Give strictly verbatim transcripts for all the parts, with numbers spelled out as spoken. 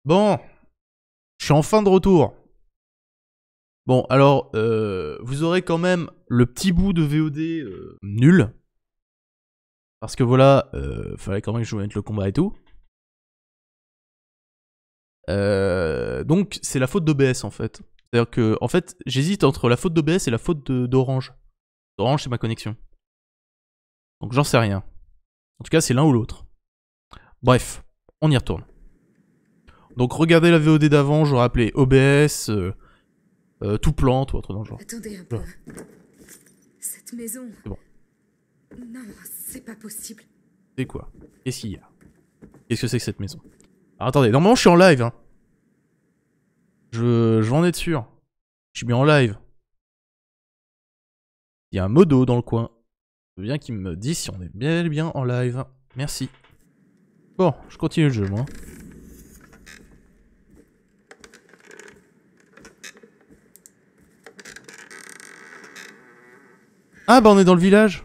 Bon, je suis enfin de retour. Bon, alors, euh, vous aurez quand même le petit bout de V O D euh, nul. Parce que voilà, euh, fallait quand même que je mette le combat et tout. Euh, donc, c'est la faute d'O B S en fait. C'est-à-dire que, en fait, j'hésite entre la faute d'O B S et la faute d'Orange. Orange, c'est ma connexion. Donc, j'en sais rien. En tout cas, c'est l'un ou l'autre. Bref, on y retourne. Donc, regardez la V O D d'avant, j'aurais appelé O B S, euh, euh, tout plante ou autre dans le genre. Attendez un peu. Cette maison. C'est bon. Non, c'est pas possible. C'est quoi? Qu'est-ce qu'il y a? Qu'est-ce que c'est que cette maison? Alors, attendez, normalement, je suis en live, hein. Je, je vais en être sûr. Je suis bien en live. Il y a un modo dans le coin. Je veux bien qu'il me dise si on est bien et bien en live. Merci. Bon, je continue le jeu, moi. Ah bah on est dans le village.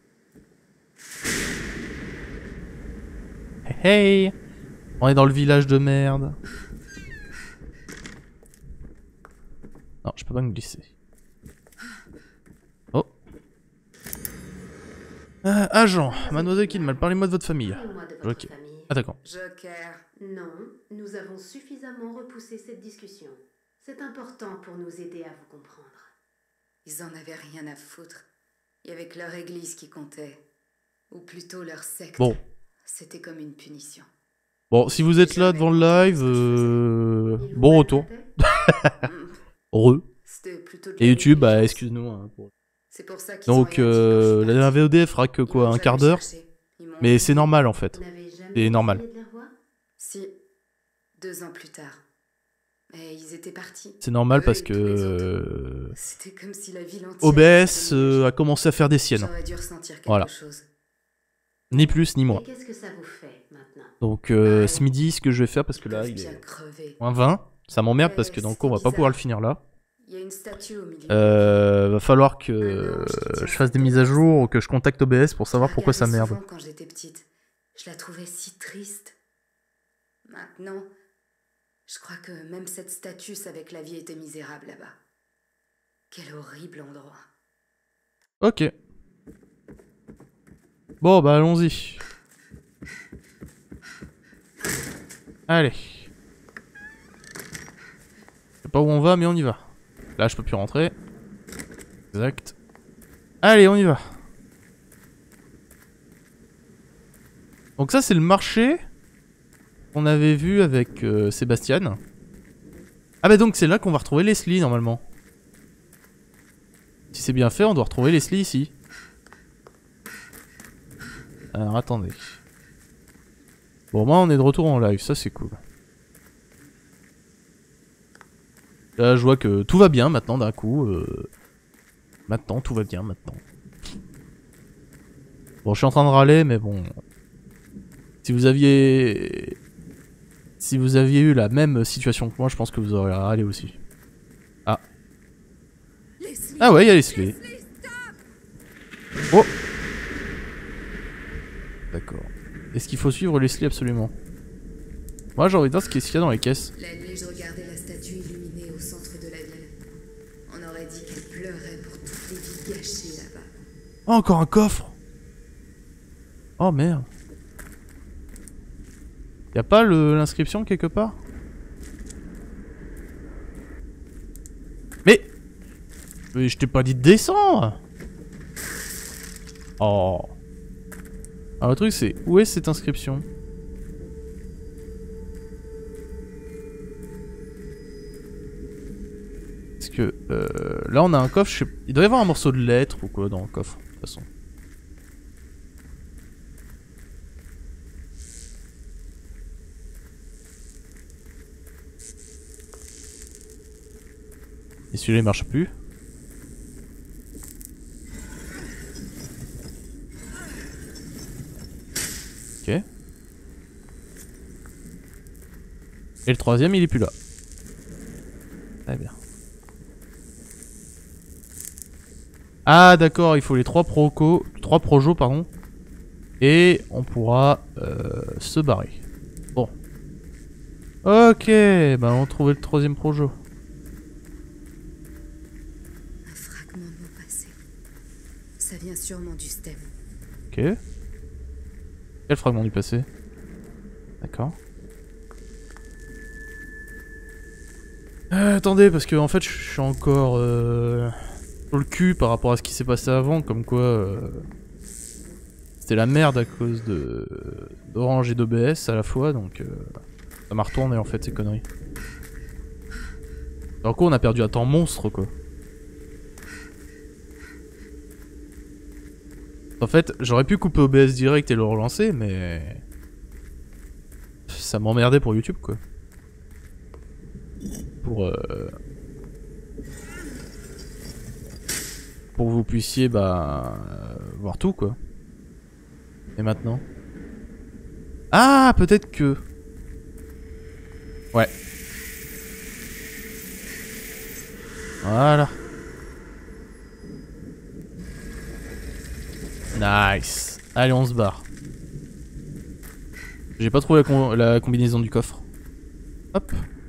Hey hey. On est dans le village de merde. Non, je peux pas me glisser. Oh. Euh, agent, mademoiselle Kidman, parlez-moi de votre famille. Parlez-moi de votre Ok. famille. Ah d'accord. Joker. Non, nous avons suffisamment repoussé cette discussion. C'est important pour nous aider à vous comprendre. Ils en avaient rien à foutre. Il y avait que leur église qui comptait. Ou plutôt leur secte. Bon. C'était comme une punition. Bon, si vous êtes là devant le live, euh... bon retour. Heureux. C'était plutôt de Et la YouTube, bah négligence. excuse-nous. Hein, pour... C'est pour ça qu'ils ont Donc rien dit quand je euh, suis la partie. V O D fera que Ils quoi, m'ont un quart jamais d'heure. cherché. Ils m'ont Mais c'est oublié. normal en fait. Vous n'avez jamais C'est normal. essayé de les revoir ? Si. Deux ans plus tard. Mais ils étaient partis. C'est normal Eux parce et que tous les autres. euh, C'était comme si la ville entière O B S avait déménagé. euh, a commencé à faire des siennes. J'aurais dû ressentir quelque Voilà. chose. Ni plus ni moins. Et qu'est-ce que ça vous fait maintenant ? Donc euh, Ouais. ce midi, ce que je vais faire, parce que Ils là peuvent il bien est crever. moins vingt, ça m'emmerde Ouais, parce que dans le c'était coup on va pas bizarre. pouvoir le finir là. Il y a une statue au milieu. Euh, va falloir que Ah non, je te tiens je fasse des cette mises à place. jour ou que je contacte O B S pour savoir Je la pourquoi ça regardais merde. souvent quand j'étais petite. Je la trouvais si triste. Maintenant, je crois que même cette statue savait que la vie était misérable là-bas. Quel horrible endroit. Ok. Bon bah allons-y. Allez. Je sais pas où on va mais on y va. Là je peux plus rentrer. Exact. Allez on y va. Donc ça c'est le marché qu'on avait vu avec euh, Sébastien. Ah bah donc c'est là qu'on va retrouver Leslie normalement. Si c'est bien fait on doit retrouver Leslie ici. Alors attendez. Bon moi on est de retour en live, ça c'est cool. Là je vois que tout va bien maintenant d'un coup. Euh... Maintenant tout va bien maintenant. Bon je suis en train de râler mais bon. Si vous aviez... Si vous aviez eu la même situation que moi, je pense que vous auriez râlé aussi. Ah. Leslie, Ah ouais, il y a Leslie. Leslie, stop! Oh. D'accord. Est-ce qu'il faut suivre Leslie absolument? Moi j'ai envie de voir ce qu'il y a dans les caisses. La nuit, je regardais la statue illuminée au centre de la ville. On aurait dit qu'elle pleurait pour toutes les vies gâchées là-bas. Oh, encore un coffre. Oh merde. Y'a pas le- l'inscription quelque part? Mais... Mais je t'ai pas dit de descendre. Oh. Alors le truc c'est, où est cette inscription? Parce que euh, là on a un coffre, je sais... il doit y avoir un morceau de lettre ou quoi dans le coffre, de toute façon. Et celui-là il marche plus. Ok. Et le troisième il est plus là. Très bien. Ah d'accord, il faut les trois proco, trois projos pardon. Et on pourra euh, se barrer. Bon. Ok, bah on a trouvé le troisième projet. Un fragment de mon passé. Ça vient sûrement du stem. Ok. Quel fragment du passé? D'accord. Euh, attendez, parce que en fait je suis encore euh, sur le cul par rapport à ce qui s'est passé avant, comme quoi euh, c'était la merde à cause de d'Orange et d'O B S à la fois, donc euh, ça m'a retourné en fait ces conneries. Alors quoi, on a perdu un temps monstre quoi. En fait, j'aurais pu couper O B S direct et le relancer, mais ça m'emmerdait pour YouTube quoi. Pour euh... pour que vous puissiez bah euh, voir tout quoi. Et maintenant? Ah, peut-être que... Ouais. Voilà. Nice. Allez, on se barre. J'ai pas trouvé la, com la combinaison du coffre. Hop.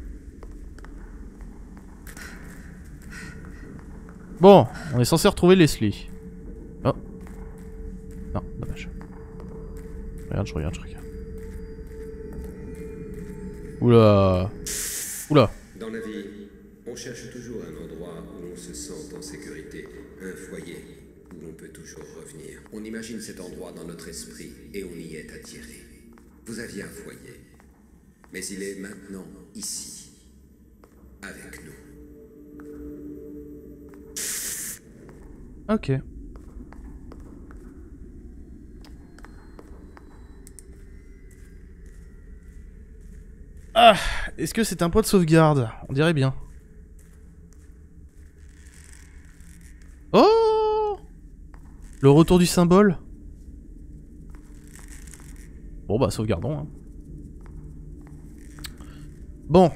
Bon, on est censé retrouver Leslie. Oh. Non, dommage. Regarde, je regarde, je regarde. Oula. Oula. Dans la vie, on cherche toujours un endroit où on se sent en sécurité, un foyer où on peut toujours revenir. On imagine cet endroit dans notre esprit et on y est attiré. Vous aviez un foyer, mais il est maintenant ici, avec nous. Ok. Ah, est-ce que c'est un point de sauvegarde? On dirait bien. Oh! Le retour du symbole? Bon bah sauvegardons hein. Bon.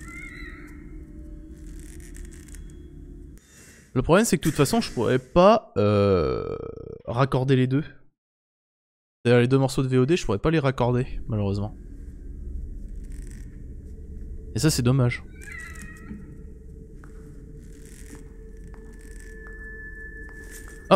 Le problème c'est que de toute façon je pourrais pas euh, raccorder les deux. C'est-à-dire les deux morceaux de V O D je pourrais pas les raccorder malheureusement. Et ça c'est dommage. Oh!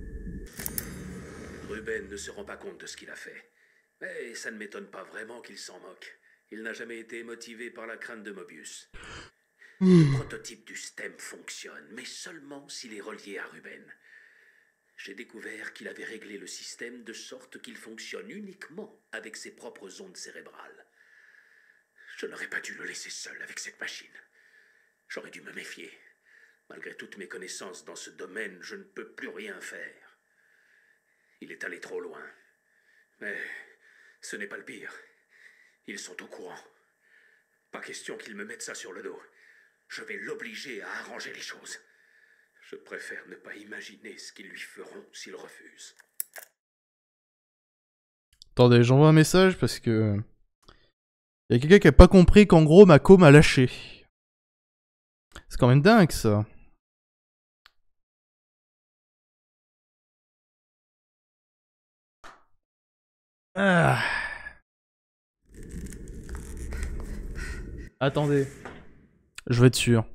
Ruben ne se rend pas compte de ce qu'il a fait. Mais ça ne m'étonne pas vraiment qu'il s'en moque. Il n'a jamais été motivé par la crainte de Mobius. Le prototype du stem fonctionne, mais seulement s'il est relié à Ruben. J'ai découvert qu'il avait réglé le système de sorte qu'il fonctionne uniquement avec ses propres ondes cérébrales. Je n'aurais pas dû le laisser seul avec cette machine. J'aurais dû me méfier. Malgré toutes mes connaissances dans ce domaine, je ne peux plus rien faire. Il est allé trop loin. Mais ce n'est pas le pire. Ils sont au courant. Pas question qu'ils me mettent ça sur le dos. Je vais l'obliger à arranger les choses. Je préfère ne pas imaginer ce qu'ils lui feront s'il refuse. Attendez, j'envoie un message parce que... Il y a quelqu'un qui a pas compris qu'en gros Mako m'a lâché. C'est quand même dingue ça. Ah. Attendez. Je vais être sûr.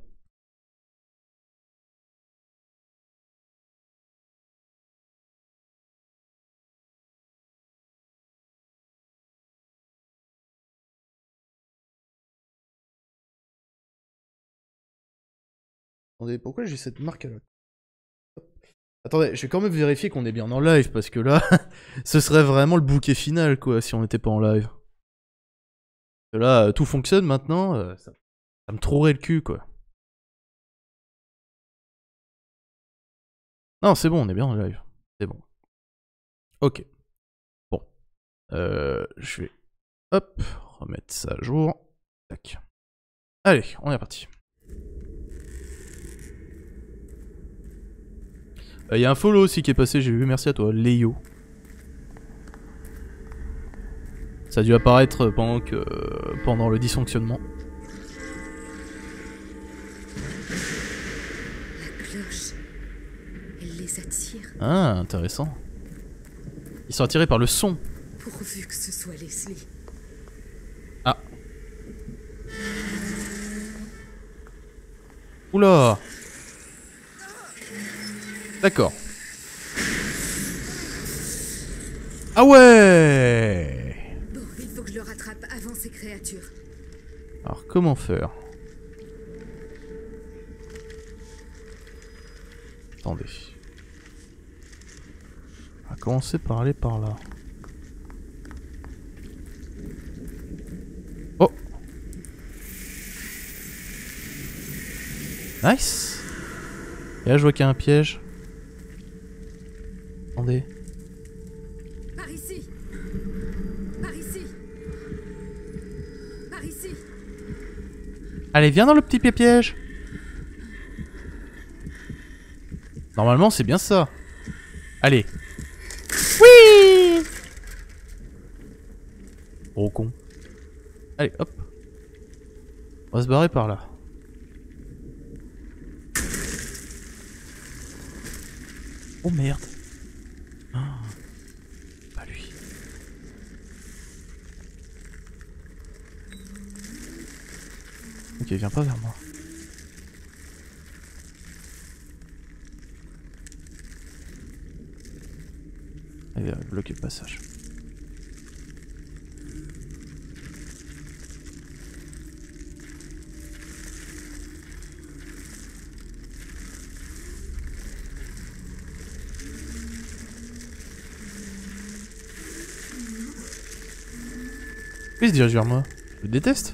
Attendez, pourquoi j'ai cette marque à la... Attendez, je vais quand même vérifier qu'on est bien en live, parce que là, ce serait vraiment le bouquet final, quoi, si on n'était pas en live. Parce que là, euh, tout fonctionne maintenant, euh, ça, ça me trouverait le cul, quoi. Non, c'est bon, on est bien en live. C'est bon. Ok. Bon. Euh, je vais, hop, remettre ça à jour. Tac. Allez, on est parti. Il euh, y a un follow aussi qui est passé, j'ai vu, merci à toi, Léo. Ça a dû apparaître pendant, que, euh, pendant le dysfonctionnement. La cloche, elle les attire. Ah, intéressant. Ils sont attirés par le son. Pourvu que ce soit Leslie. Ah. Oula. D'accord. Ah ouais. Bon, il faut que je le rattrape avant ces créatures. Alors comment faire? Attendez. On va commencer par aller par là. Oh. Nice. Et là je vois qu'il y a un piège. Attendez. Par ici. Par ici. Par ici. Allez, viens dans le petit piège. Normalement, c'est bien ça. Allez. Oui. Oh con. Allez, hop. On va se barrer par là. Oh merde. Oh, pas lui. Ok, viens pas vers moi. Il va bloquer le passage. Il se dirige vers moi. Je le déteste.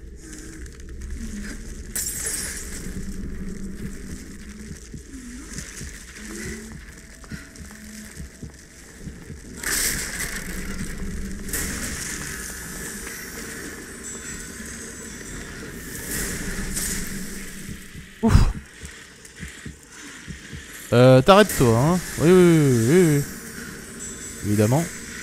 Ouf. Euh, t'arrêtes toi, hein. Oui, oui, oui, oui, oui. Évidemment.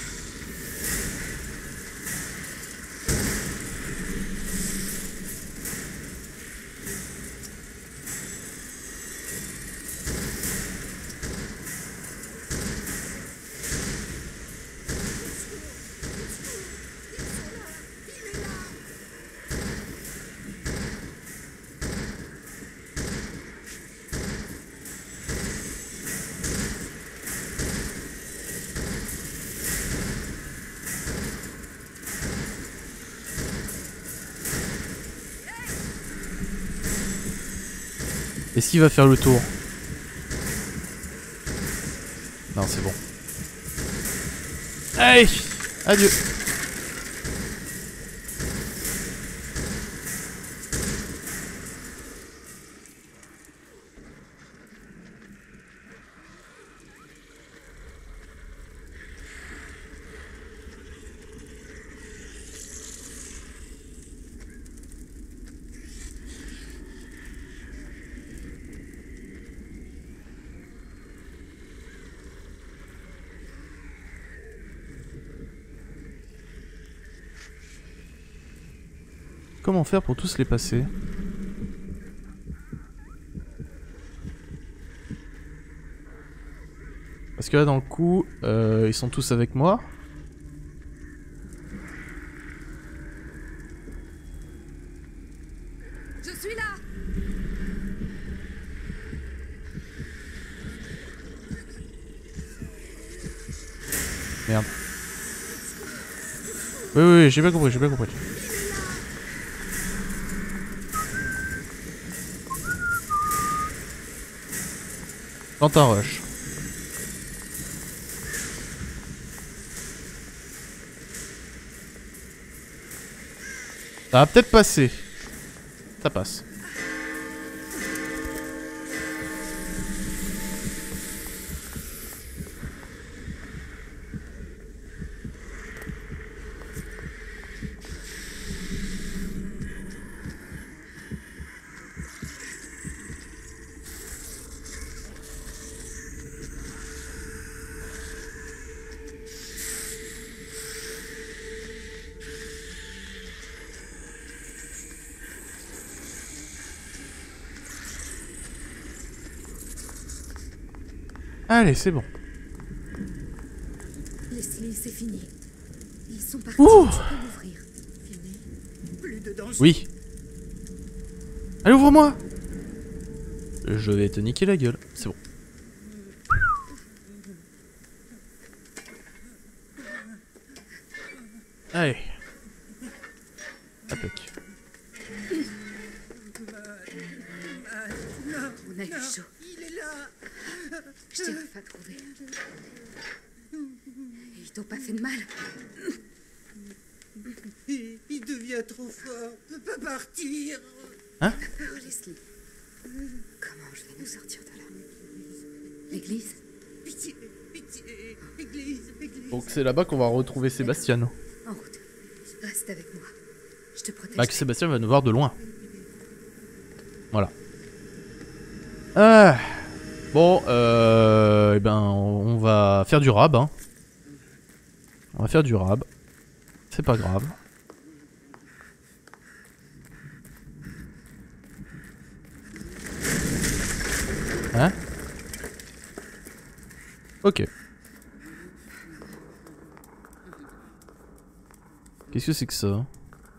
Est-ce qu'il va faire le tour? Non, c'est bon. Allez, adieu. Comment faire pour tous les passer? Parce que là, dans le coup, euh, ils sont tous avec moi. Je suis là. Merde. Oui, oui, oui, j'ai bien compris, j'ai bien compris. Quand un rush. Ça va peut-être passer. Ça passe. Allez, c'est bon. Leslie, c'est fini. Ils sont partis. Ouh. Tu peux l'ouvrir. Plus de danger. Oui. Allez, ouvre-moi. je vais te niquer la gueule. C'est bon. Allez. Attaque. On a eu chaud. Il est là. Je t'ai enfin trouvé. Ils t'ont pas fait de mal. Il, il devient trop fort. Peut pas partir. Oh, Leslie. Comment je vais nous sortir de là? L'église? Pitié, pitié. Église, église. Donc c'est là-bas qu'on va retrouver Sébastien. En route. Reste avec moi. Je te protège. Bah que Sébastien va nous voir de loin. Voilà. Ah. Bon, euh... Eh ben, on va faire du rab, hein. On va faire du rab. C'est pas grave. Hein? Ok. Qu'est-ce que c'est que ça?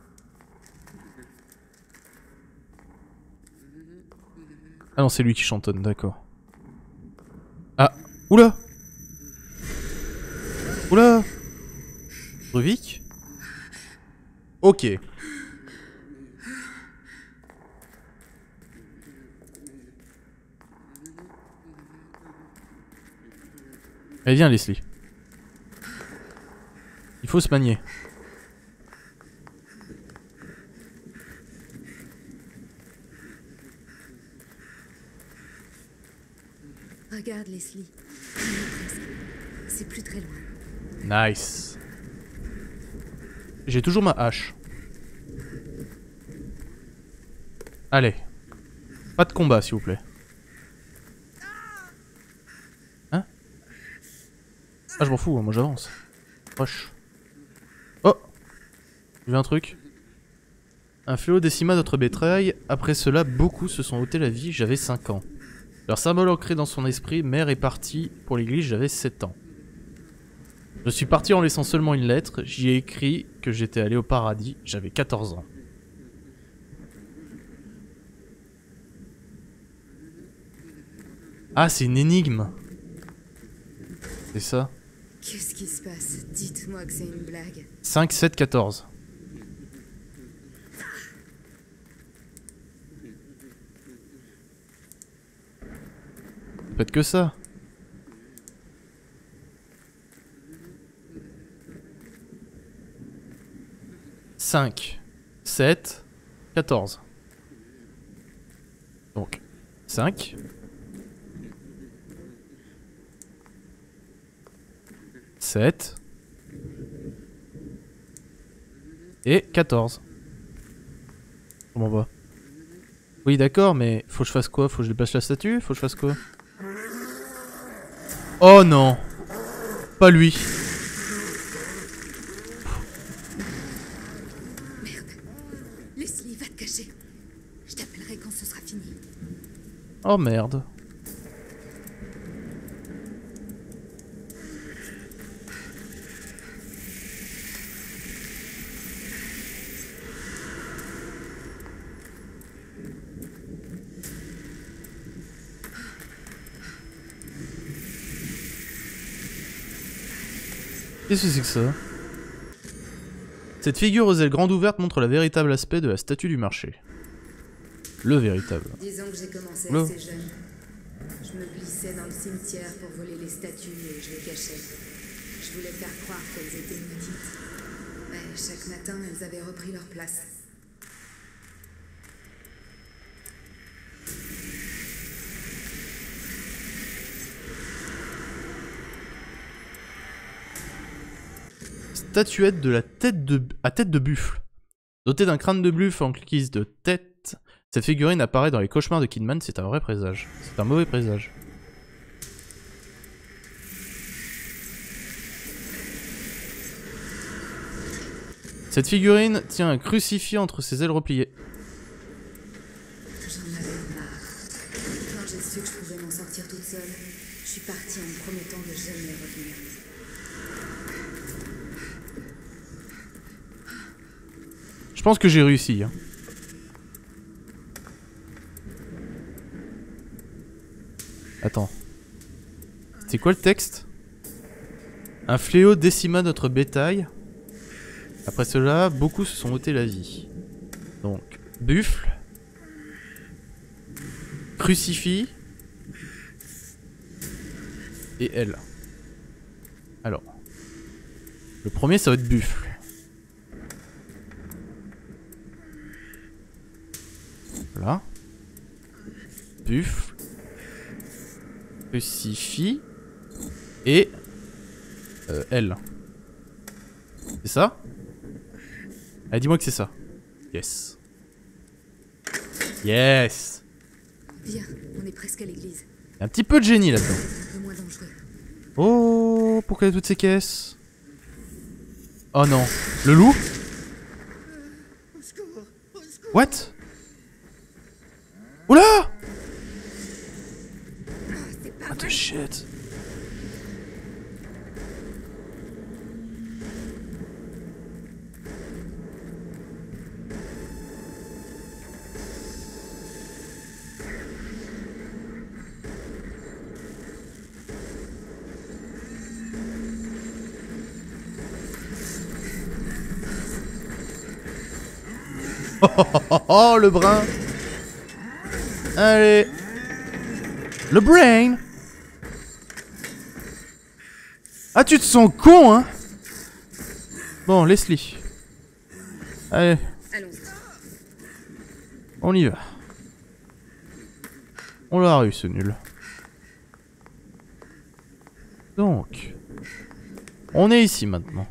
Ah non, c'est lui qui chantonne, d'accord. Ah, oula! Oula! Ruvik? Ok. Allez, viens, Leslie. Il faut se manier. Regarde, Leslie. On y est presque. C'est plus très loin. Nice. J'ai toujours ma hache. Allez. Pas de combat, s'il vous plaît. Hein? Ah, je m'en fous, hein, moi j'avance. Proche. Oh! J'ai vu un truc. Un fléau décima notre bétail. Après cela, beaucoup se sont ôtés la vie. J'avais cinq ans. Leur symbole ancré dans son esprit, mère est partie pour l'église, j'avais sept ans. Je suis parti en laissant seulement une lettre. J'y ai écrit que j'étais allé au paradis. J'avais quatorze ans. Ah, c'est une énigme. C'est ça. Qu'est-ce qui se passe? Dites-moi que c'est une blague. cinq, sept, quatorze. Faites que ça. cinq, sept, quatorze. Donc, cinq. sept. Et quatorze. Comment on va? Oui, d'accord, mais faut que je fasse quoi? Faut que je déplace la statue? Faut que je fasse quoi? Oh non! Pas lui! Merde. Leslie, va te cacher. Je t'appellerai quand ce sera fini. Oh merde. Qu'est-ce que c'est que ça? Cette figure aux ailes grandes ouvertes montre le véritable aspect de la statue du marché. Le véritable. Disons que j'ai commencé Oula. assez jeune. Je me glissais dans le cimetière pour voler les statues et je les cachais. Je voulais faire croire qu'elles étaient maudites. Mais chaque matin, elles avaient repris leur place. Statuette de la tête de à tête de buffle. Dotée d'un crâne de buffle en guise de tête, cette figurine apparaît dans les cauchemars de Kidman, c'est un vrai présage. C'est un mauvais présage. Cette figurine tient un crucifix entre ses ailes repliées. J'en avais marre. Quand j'ai su que je pouvais m'en sortir toute seule, je suis partie en me promettant de jamais revenir. Je pense que j'ai réussi. Hein. Attends. C'est quoi le texte? Un fléau décima notre bétail. Après cela, beaucoup se sont ôtés la vie. Donc, buffle. Crucifix. Et elle. Alors. Le premier, ça va être buffle. Voilà. Buffle. Crucifix. Et... Euh, elle. C'est ça? Allez, dis-moi que c'est ça. Yes. Yes. Viens, on est presque à l'église. Il y a un petit peu de génie là-dedans. Un peu moins dangereux. Oh, pourquoi il y a toutes ces caisses? Oh non. Le loup? What? Oula! C'est pas What the vrai. shit? Oh, oh, oh, oh, oh, le brin. Allez. Le brain. Ah, tu te sens con, hein? Bon, Leslie. Allez, Allons-y. on y va. On l'a eu, ce nul. Donc. On est ici, maintenant.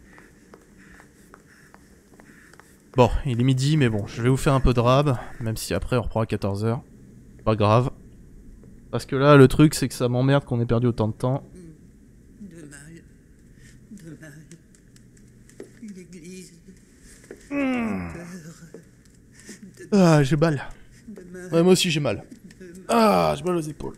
Bon, il est midi, mais bon, je vais vous faire un peu de rab, même si après on reprend à quatorze heures. Pas grave. Parce que là, le truc, c'est que ça m'emmerde qu'on ait perdu autant de temps. De mal, de mal. L'église. Ah, j'ai mal. De mal. Ouais, moi aussi j'ai mal. Ah, j'ai mal aux épaules.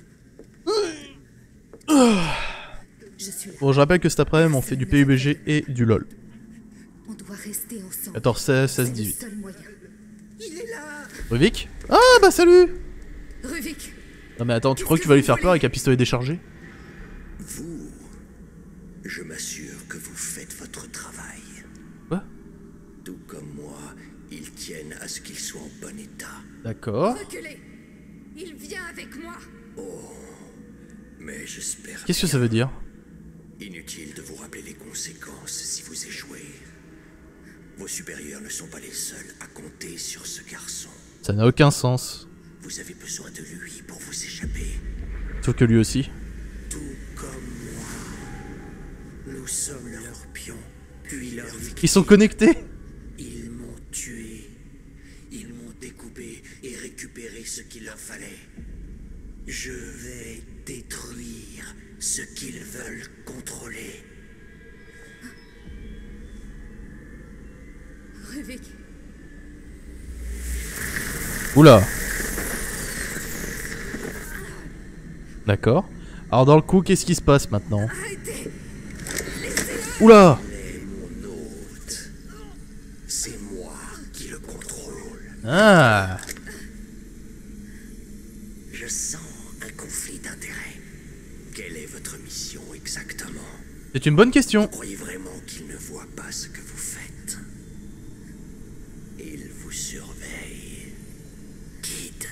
Je suis là. Bon, je rappelle que cet après-midi, on fait du P U B G et du LoL. On doit rester ensemble. quatorze, seize, C'est seize, le dix-huit. seul moyen. Il est là. Ruvik? Ah, bah salut! Ruvik, Non mais attends, tu crois que tu vas lui faire peur avec un pistolet déchargé? Vous, je m'assure que vous faites votre travail. Quoi? Tout comme moi, ils tiennent à ce qu'il soit en bon état. D'accord. reculez. Il vient avec moi. Mais j'espère. Qu'est-ce que ça veut dire? Inutile de vous rappeler les conséquences si vous échouez. Vos supérieurs ne sont pas les seuls à compter sur ce garçon. Ça n'a aucun sens. Vous avez besoin de lui pour vous échapper. Sauf que lui aussi. Tout comme moi. Nous sommes leurs pions, puis leurs victimes. Ils sont connectés? Ils m'ont tué. Ils m'ont découpé et récupéré ce qu'il leur fallait. Je vais détruire ce qu'ils veulent contrôler. Ruvik, Oula. D'accord. Alors dans le coup, qu'est-ce qui se passe maintenant? arrêtez. Oula. Mais mon hôte, c'est moi qui le contrôle. Ah. Je sens un conflit d'intérêts. Quelle est votre mission exactement? C'est une bonne question. Vous croyez vraiment qu'il ne voit pas ce que vous faites? Il vous surveille. Guide.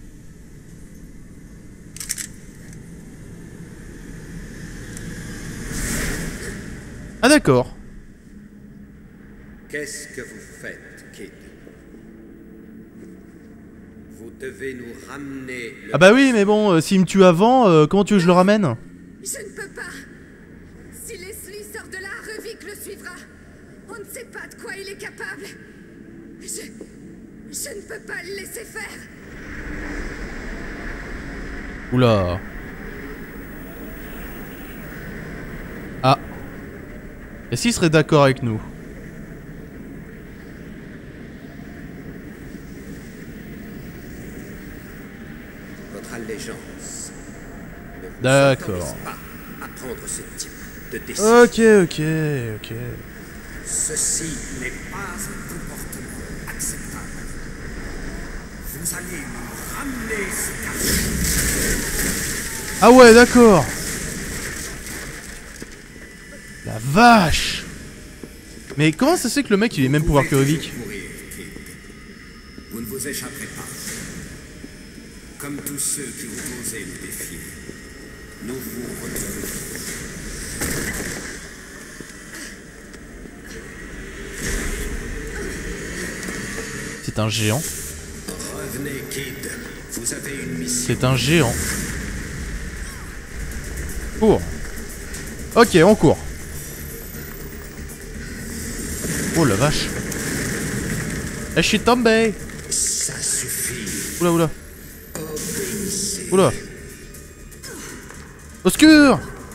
Ah d'accord. Qu'est-ce que vous faites, Kid? Vous devez nous ramener le... Ah bah oui, mais bon, euh, s'il me tue avant, euh, comment tu veux que je le ramène? Je ne peux pas. Si Leslie sort de là, Ruvik le suivra. On ne sait pas de quoi il est capable. Je... Je ne peux pas le laisser faire. Oula. Ah. Et s'il serait d'accord avec nous? Votre allégeance. Ne vous D'accord. autorise pas à prendre ce type de décision. Ok, ok, ok. Ceci n'est pas un comportement acceptable. Vous allez nous ramener ce garçon. Ah ouais, d'accord. La vache. Mais comment ça se fait que le mec il ait même pouvoir que Ruvik? Vous ne vous échapperez pas. Comme tous ceux qui vous osaient nous défier. Nous vous retrouverons. C'est un géant. Revenez, Kid. Vous avez une mission. C'est un géant. Cours. Ok, on court. Oh la vache. Eh, je suis tombé. Ça suffit. Oula, oula. Obéissez. Oula. Au secours.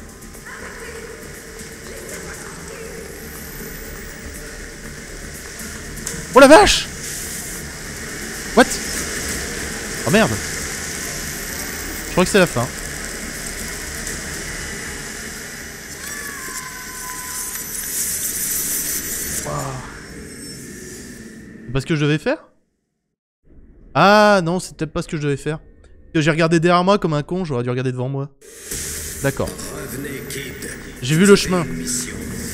Oh la vache. What? Oh merde. Je crois que c'est la fin. C'est pas ce que je devais faire? Ah non, c'est peut-être pas ce que je devais faire. Que j'ai regardé derrière moi comme un con, j'aurais dû regarder devant moi. D'accord. Revenez, Kid. J'ai vu le chemin. Une mission.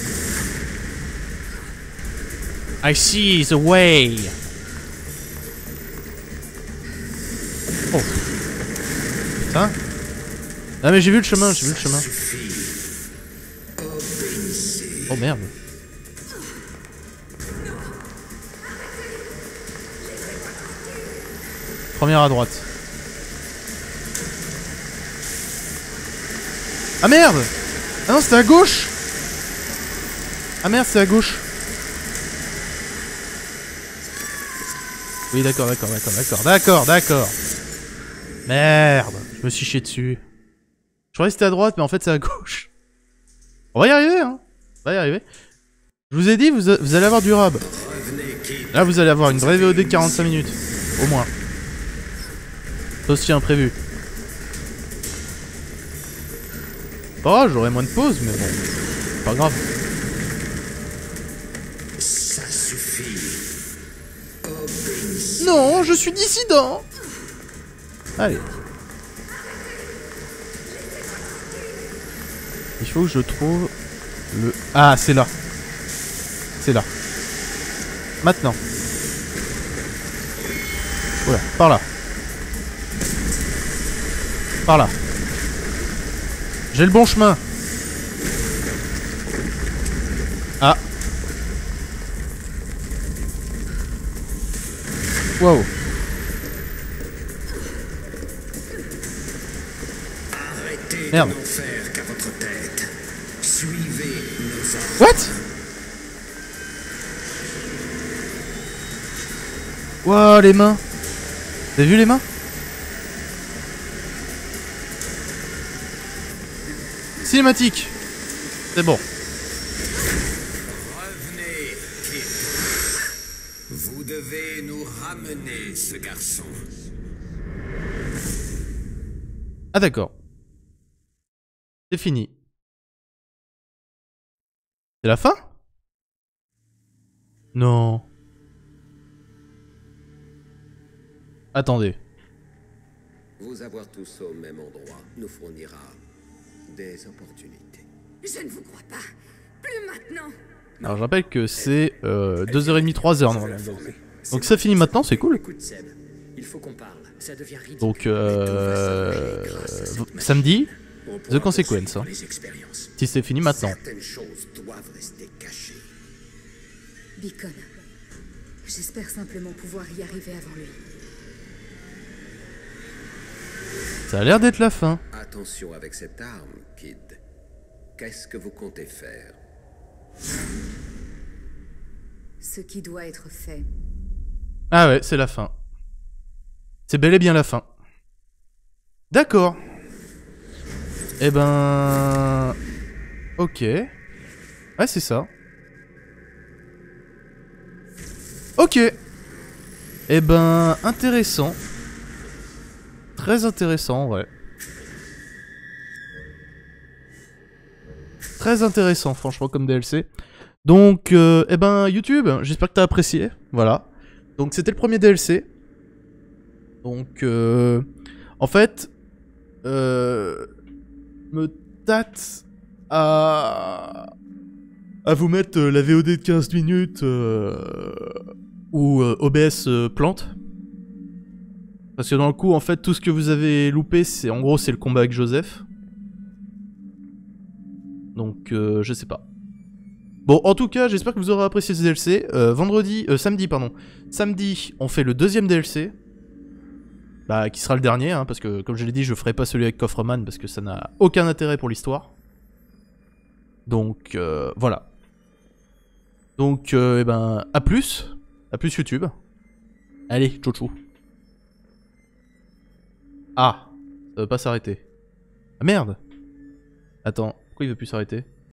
I see the way. Oh. Putain. Ah mais j'ai vu le chemin, j'ai vu le chemin. Suffit. Obéissez. Oh merde. Première à droite. Ah merde. Ah non, c'était à gauche. Ah merde, c'est à gauche. Oui, d'accord, d'accord, d'accord, d'accord, d'accord, d'accord. Merde, je me suis chié dessus. Je croyais que c'était à droite, mais en fait c'est à gauche. On va y arriver, hein. On va y arriver. Je vous ai dit, vous, a- vous allez avoir du rab. Revenez, Kid. Là, vous allez avoir une vraie V O D de quarante-cinq minutes. Au moins. C'est aussi imprévu. Oh, j'aurai moins de pauses, mais bon. Pas grave. Ça suffit. Obéissez. Non, je suis dissident. Allez. Il faut que je trouve le... Ah, c'est là. C'est là. Maintenant. Voilà, par là. Par là. J'ai le bon chemin. Ah. Wow. Arrêtez Merde. de n'en faire qu'à votre tête. Suivez nos ordres. What? Wow, les mains. T'as vu les mains? Cinématique. C'est bon. Revenez, Kid. Vous devez nous ramener ce garçon. Ah d'accord. C'est fini. C'est la fin? Non. Attendez. Vous avoir tous au même endroit nous fournira des opportunités. Je ne vous crois pas. Plus maintenant. Alors je rappelle que c'est euh, deux heures trente, trois heures normalement. Donc ça finit maintenant, c'est cool. Écoute Seb, il faut qu'on parle. Ça devient ridicule. Donc euh, samedi, The Consequence. Hein. Les expériences. Si c'est fini maintenant. Certaines choses doivent rester cachées. Beacon. J'espère simplement pouvoir y arriver avant lui. Ça a l'air d'être la fin. Attention avec cette arme, Kid. Qu'est-ce que vous comptez faire? Ce qui doit être fait. Ah ouais, c'est la fin. C'est bel et bien la fin. D'accord. Eh ben... Ok. Ouais, c'est ça. Ok. Eh ben, intéressant. Très intéressant, ouais. Très intéressant, franchement, comme D L C. Donc, euh, eh ben, YouTube, j'espère que t'as apprécié. Voilà. Donc, c'était le premier D L C. Donc, euh, en fait, euh, me tâte à... à vous mettre euh, la V O D de quinze minutes euh... ou euh, O B S euh, plante. Parce que dans le coup, en fait, tout ce que vous avez loupé, c'est en gros, c'est le combat avec Joseph. Donc, euh, je sais pas. Bon, en tout cas, j'espère que vous aurez apprécié ce D L C. Euh, vendredi, euh, samedi, pardon. Samedi, on fait le deuxième D L C. Bah, qui sera le dernier, hein, parce que, comme je l'ai dit, je ferai pas celui avec Coffreman, parce que ça n'a aucun intérêt pour l'histoire. Donc, euh, voilà. Donc, euh, eh ben, à plus. À plus YouTube. Allez, tchou-tchou. Ah, ça veut pas s'arrêter. Ah merde. Attends, pourquoi il veut plus s'arrêter ?